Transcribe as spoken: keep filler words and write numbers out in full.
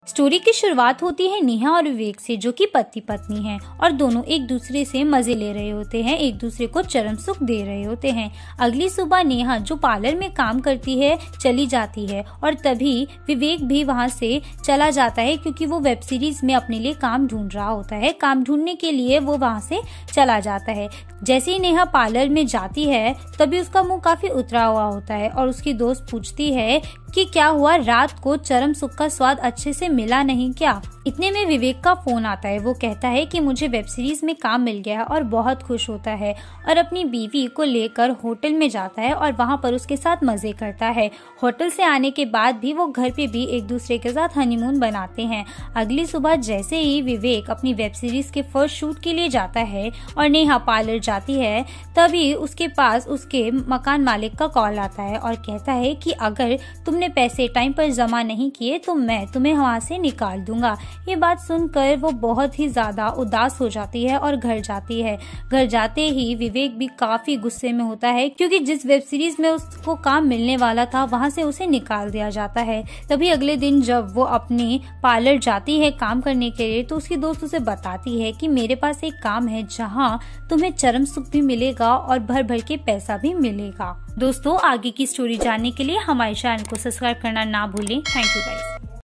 Story की शुरुआत होती है नेहा और विवेक से, जो कि पति पत्नी हैं और दोनों एक दूसरे से मजे ले रहे होते हैं, एक दूसरे को चरम सुख दे रहे होते हैं। अगली सुबह नेहा, जो पार्लर में काम करती है, चली जाती है और तभी विवेक भी वहां से चला जाता है, क्योंकि वो वेब सीरीज में अपने लिए काम ढूंढ रहा होता है। काम ढूंढने के लिए वो वहां से चला जाता है। जैसे ही नेहा पार्लर में जाती है तभी उसका मुंह काफी उतरा हुआ होता है और उसकी दोस्त पूछती है कि क्या हुआ, रात को चरम सुख का स्वाद अच्छे से मिला नहीं क्या? इतने में विवेक का फोन आता है। वो कहता है कि मुझे वेब सीरीज में काम मिल गया है और बहुत खुश होता है और अपनी बीवी को लेकर होटल में जाता है और वहां पर उसके साथ मजे करता है। होटल से आने के बाद भी वो घर पे भी एक दूसरे के साथ हनीमून बनाते हैं। अगली सुबह जैसे ही विवेक अपनी वेब सीरीज के फर्स्ट शूट के लिए जाता है और नेहा पार्लर जाती है, तभी उसके पास उसके मकान मालिक का कॉल आता है और कहता है कि अगर तुमने पैसे टाइम पर जमा नहीं किए तो मैं तुम्हें वहां से निकाल दूंगा। ये बात सुनकर वो बहुत ही ज्यादा उदास हो जाती है और घर जाती है। घर जाते ही विवेक भी काफी गुस्से में होता है, क्योंकि जिस वेब सीरीज में उसको काम मिलने वाला था वहां से उसे निकाल दिया जाता है। तभी अगले दिन जब वो अपने पार्लर जाती है काम करने के लिए, तो उसकी दोस्त उसे बताती है कि मेरे पास एक काम है जहाँ तुम्हें चरम सुख भी मिलेगा और भर भर के पैसा भी मिलेगा। दोस्तों, आगे की स्टोरी जानने के लिए हमारे चैनल को सब्सक्राइब करना ना भूलें। Thank you guys.